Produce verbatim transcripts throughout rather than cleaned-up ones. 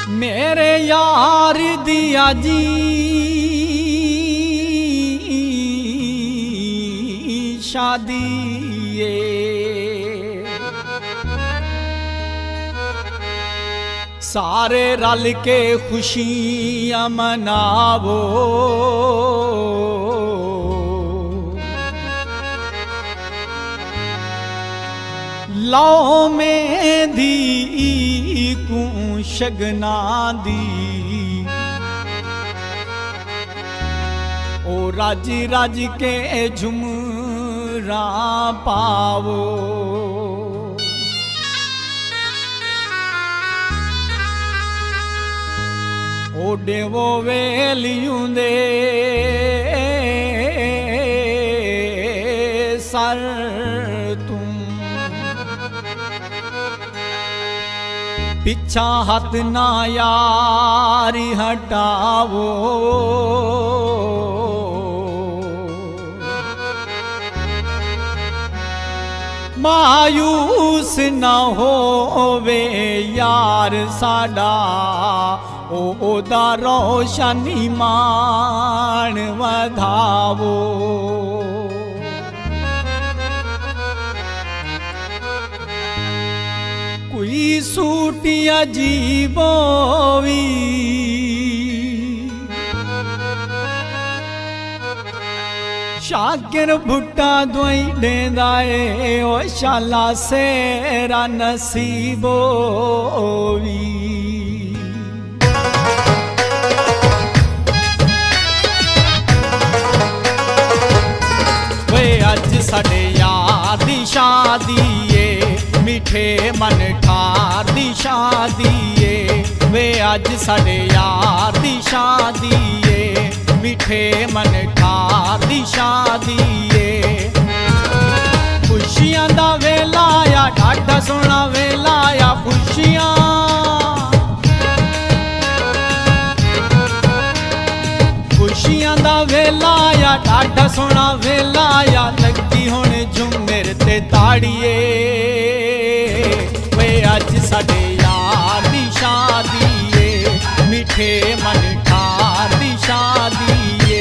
मेरे यार दिया जी शादी सारे रल के खुशियां मनावो लाओ मेहंदी को शगना दी ओ रज रज के झुमरा पावो ओ देवो वेलियों दे सर तुम पिछा हाथ ना यारी हटावो मायूस न होवे यार साडा ओ ओदा रोशनी मान वधावो कोई सूटी अजीबो भी शागिर भुट्टा दुआई देंदा ए ओ शाला सेरा नसीबो भी अज साडे यार दी शादी ए मीठे मन ठार दी शादी ए वे अज साडे यार दी शादी ए मीठे मन ठार दी शादी ए खुशियां दा वेला आ ढाढा सोहना वेला आ खुशियां खुशियां दा वेला आ ढाढा सोहना वेला आ लगी हुण झुमर ते ताड़िए वे अज साडे यार दी शादी ए मीठे मन ठार दी शादी ए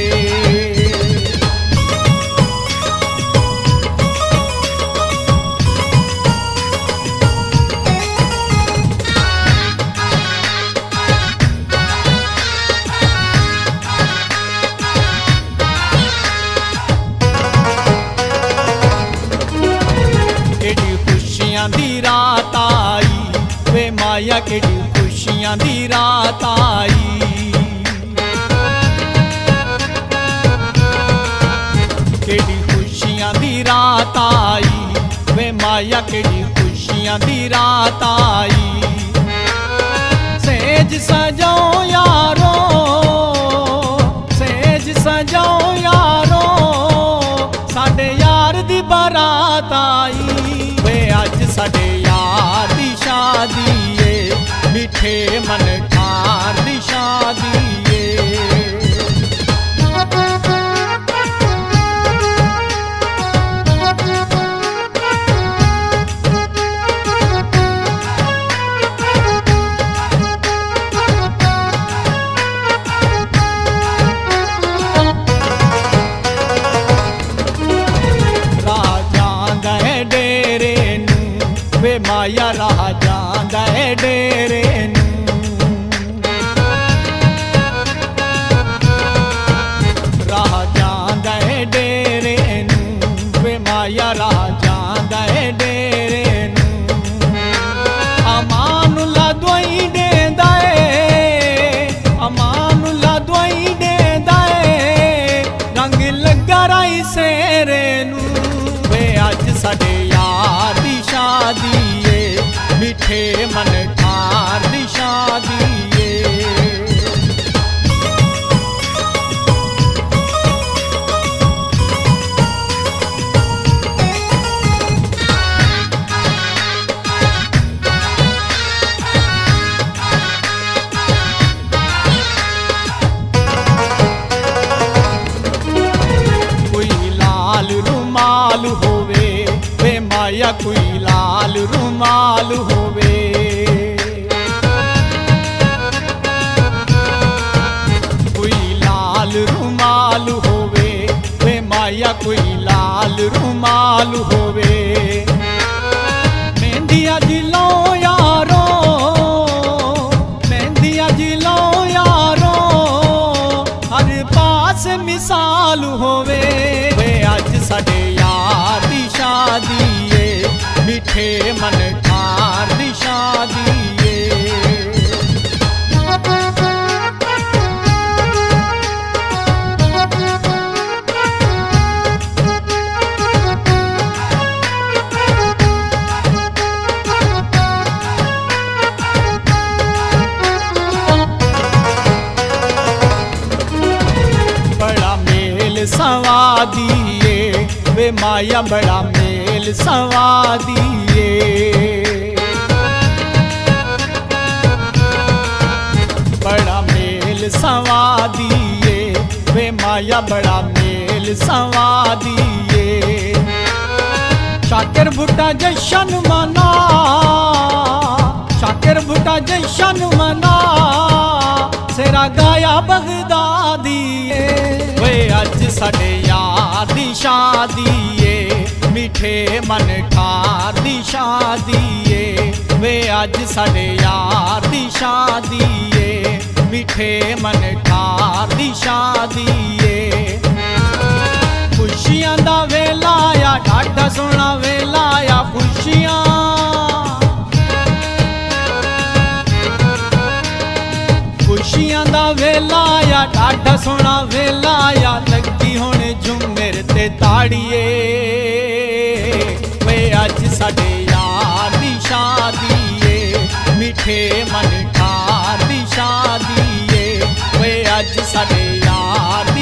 दी रात आई वे माया केड़ी खुशियां दी रात आई केड़ी खुशियां दी रात आई वे माया केड़ी खुशियां दी रात आई सेज सजाओ यारो सेज सजाओ यारो साडे यार दी बारात आई अज साडे यार दी शादी ए मीठे मन ठार दी शादी ए राजा गए डेरे वे माया राह जांदा है डेरे राह जांदा है डेरे वे माया राह जांदा है डेरे अमानुल्ला दुआई देंदा है अमानुल्ला दुआई देंदा है रंग लगा राई सेरे वे अज साडे यार दी शादी ए मीठे मन ठार दी शादी ए कोई लाल रुमाल होवे वे माया कोई लाल रुमाल होवे मिसाल होवे। मेहंदी अज लो यारो, मेहंदी अज लो यारो, हर पास मिसाल होवे। वे अज साडे यार दी शादी ए, मिठे मन ठार दी शादी ए। सवादिए वे माया बड़ा मेल सवादिए। बड़ा मेल सवादिए वे माया बड़ा मेल सवादिए। शाकिर भुट्टा जशन मना, शाकिर भुट्टा जशन मना, सेरा गाया बगदादिए। वे अज साडे यार दी शादी ए, मिठे मन ठार दी शादी ए। वे अज साडे यार दी शादी ए, मिठे मन ठार दी शादी ए। खुशियां दा वेला आया, ढाढा सोहना वेला आया, खुशियां खुशियां दा वेला आया, ढाढा सोहना वेला आया, लगी हुण झुमेर ते ताड़िए। वे अज साडे यार दी शादी ए, मिठे मन ठार दी शादी ए। वे अज साडे यार